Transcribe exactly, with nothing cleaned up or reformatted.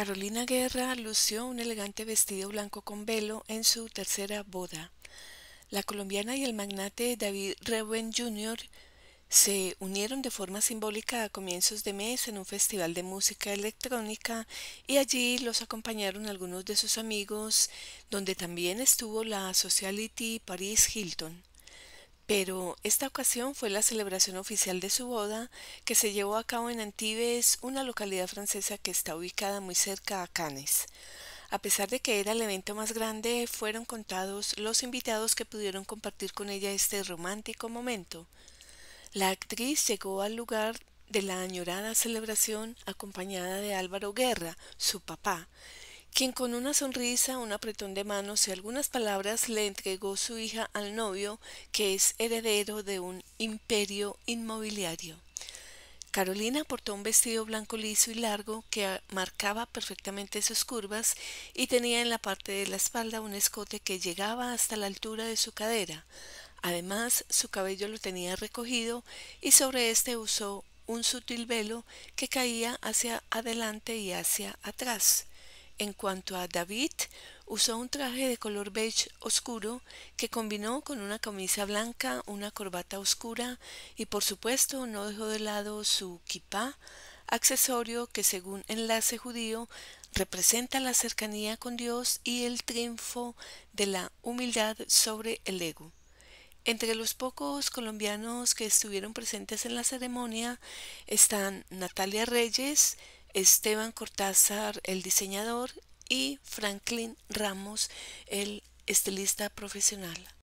Carolina Guerra lució un elegante vestido blanco con velo en su tercera boda. La colombiana y el magnate David Reuben junior se unieron de forma simbólica a comienzos de mes en un festival de música electrónica y allí los acompañaron algunos de sus amigos, donde también estuvo la socialite Paris Hilton. Pero esta ocasión fue la celebración oficial de su boda, que se llevó a cabo en Antibes, una localidad francesa que está ubicada muy cerca a Cannes. A pesar de que era el evento más grande, fueron contados los invitados que pudieron compartir con ella este romántico momento. La actriz llegó al lugar de la añorada celebración acompañada de Álvaro Guerra, su papá, quien con una sonrisa, un apretón de manos y algunas palabras le entregó su hija al novio, que es heredero de un imperio inmobiliario. Carolina portó un vestido blanco liso y largo que marcaba perfectamente sus curvas y tenía en la parte de la espalda un escote que llegaba hasta la altura de su cadera. Además, su cabello lo tenía recogido y sobre este usó un sutil velo que caía hacia adelante y hacia atrás. En cuanto a David, usó un traje de color beige oscuro que combinó con una camisa blanca, una corbata oscura y por supuesto no dejó de lado su kipá, accesorio que según enlace judío representa la cercanía con Dios y el triunfo de la humildad sobre el ego. Entre los pocos colombianos que estuvieron presentes en la ceremonia están Natalia Reyes, Esteban Cortázar, el diseñador, y Franklin Ramos, el estilista profesional.